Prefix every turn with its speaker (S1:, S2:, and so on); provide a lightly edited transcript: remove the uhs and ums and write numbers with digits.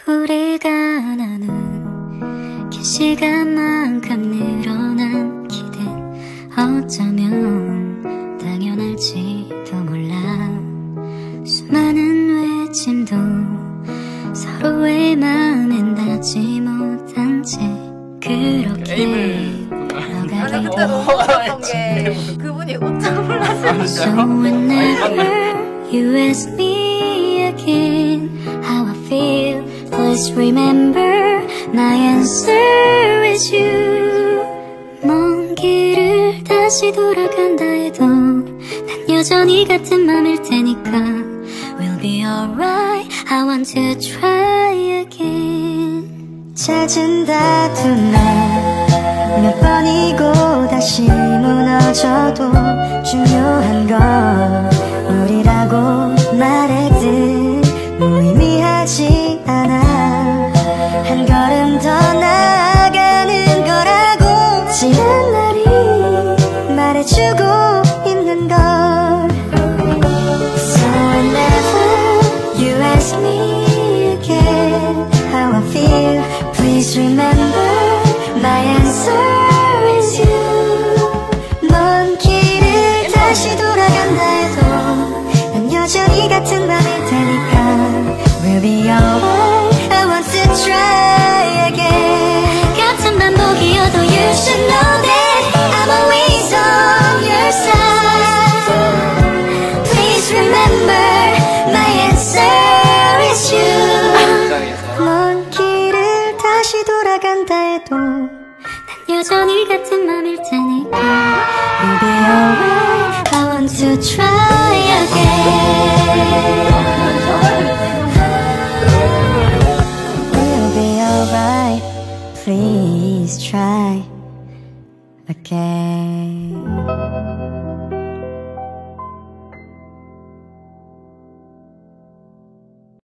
S1: 우리가 나눈 긴 시간만큼 늘어난 기대 어쩌면 당연할지도 몰라. 수많은 외침도 서로의 마음엔 닿지 못한 채 그렇게
S2: 아니 그때 너무 웃겼던 게 그분이 웃자고 불렀어요.
S1: So whenever you ask me again how I feel, please remember my answer is you. 먼 길을 다시 돌아간다 해도 난 여전히 같은 맘일 테니까 We'll be alright, I want to try again.
S3: 잦은 다투나 몇 번이고 다시 무너져도 중요한 건 우리라고 말했듯 무의미하지 않아. 한 걸음 더 나아가는 거라고 지난 날이 말해주고 있는 걸. So whenever you ask me again how I feel, please remember my answer is you. 먼 길을 다시 돌아간다 해도 난 여전히 같은 맘일 테니까 We'll be alright, I want to try again.
S1: 같은 반복이어도 you should know that
S3: I'm always on your side. Please remember my answer is you. 먼 길을 다시 돌아간다 해도
S1: 난 여전히 같은 맘일 테니까
S3: We'll be alright, I want to try again. We'll be alright, please try again.